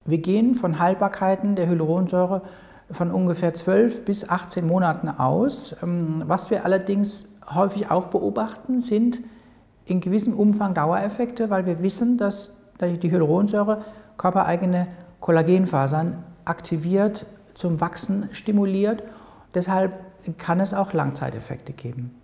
Wir gehen von Haltbarkeiten der Hyaluronsäure von ungefähr 12 bis 18 Monaten aus. Was wir allerdings häufig auch beobachten, sind in gewissem Umfang Dauereffekte, weil wir wissen, dass die Hyaluronsäure körpereigene Kollagenfasern aktiviert, zum Wachsen stimuliert. Deshalb kann es auch Langzeiteffekte geben.